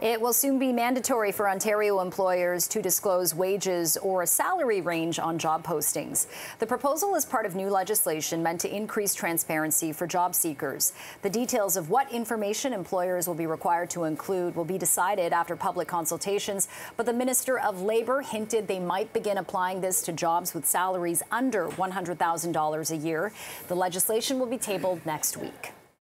It will soon be mandatory for Ontario employers to disclose wages or a salary range on job postings. The proposal is part of new legislation meant to increase transparency for job seekers. The details of what information employers will be required to include will be decided after public consultations, but the Minister of Labour hinted they might begin applying this to jobs with salaries under $100,000 a year. The legislation will be tabled next week.